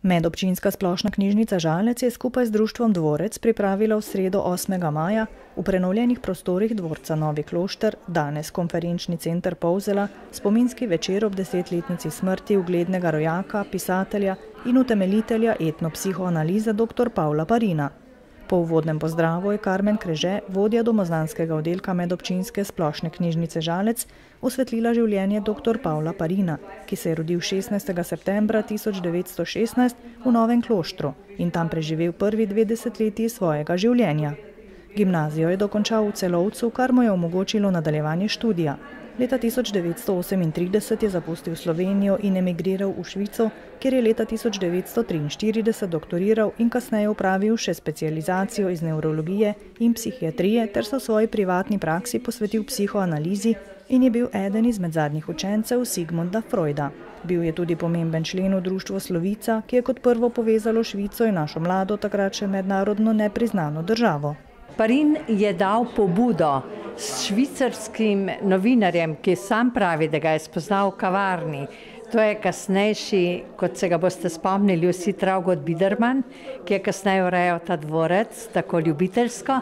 Medobčinska splošna knjižnica Žalec je skupaj z društvom Dvorec pripravila v sredo 8. maja v prenovljenih prostorih dvorca Novi Klošter danes konferenčni center Polzela spominski večer ob 10-letnici smrti uglednega rojaka, pisatelja in utemeljitelja etnopsihoanalize dr. Pavla Parina. Po uvodnem pozdravu je Karmen Kreže, vodja domozdanskega oddelka Medobčinske splošne knjižnice Žalec, osvetlila življenje dr. Pavla Parina, ki se je rodil 16. septembra 1916 v Novem Kloštru in tam preživel prvi 2 desetletji svojega življenja. Gimnazijo je dokončal v Celovcu, kar mu je omogočilo nadaljevanje študija. Leta 1938 je zapustil Slovenijo in emigriral v Švico, kjer je leta 1943 doktoriral in kasneje opravil še specializacijo iz nevrologije in psihiatrije ter se v svoji privatni praksi posvetil psihoanalizi in je bil eden izmed zadnjih učencev Sigmunda Freuda. Bil je tudi pomemben člen v društvu Slovica, ki je kot prvo povezalo Švico in našo mlado, takrat še mednarodno nepriznano državo. Parin je dal pobudo s švicarskim novinarjem, ki sam pravi, da ga je spoznal v kavarni. To je kasnejši, kot se ga boste spomnili vsi, Traugott Biderman, ki je kasneje urejal ta dvorec, tako ljubiteljsko.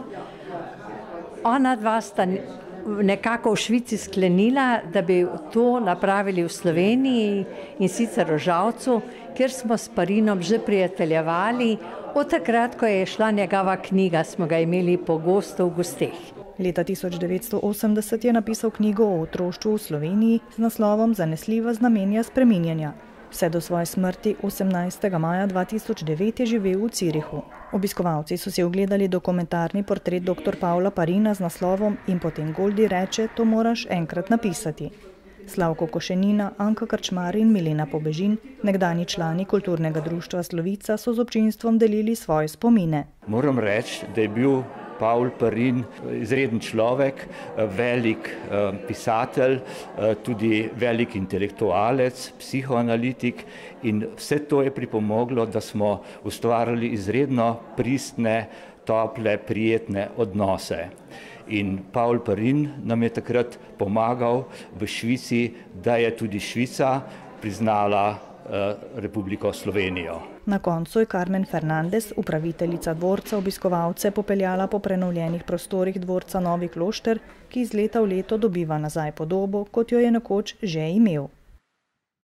Ona dva sta nekako v Švici sklenila, da bi to napravili v Sloveniji in sicer v Žalcu, kjer smo s Parinom že prijateljevali. Od takrat, ko je šla njegova knjiga, smo ga imeli pogosto v gosteh. Leta 1980 je napisal knjigo o otroštvu v Sloveniji z naslovom Zanesljiva znamenja spreminjanja. Vse do svoje smrti 18. maja 2009 je živel v Cirihu. Obiskovalci so si ogledali dokumentarni portret dr. Pavla Parina z naslovom In potem Goldi reče, to moraš enkrat napisati. Slavko Košenina, Anka Krčmar in Milena Pobežin, nekdanji člani kulturnega društva Slovica, so z občinstvom delili svoje spomine. Moram reči, da je bil Pavl Parin izreden človek, velik pisatelj, tudi velik intelektualec, psihoanalitik in vse to je pripomoglo, da smo ustvarjali izredno pristne, tople, prijetne odnose. In Pavl Parin nam je takrat pomagal v Švici, da je tudi Švica priznala Republiko Slovenijo. Na koncu je Carmen Fernandez, upraviteljica dvorca, obiskovalce popeljala po prenovljenih prostorih dvorca Novi Klošter, ki iz leta v leto dobiva nazaj podobo, kot jo je nekoč že imel.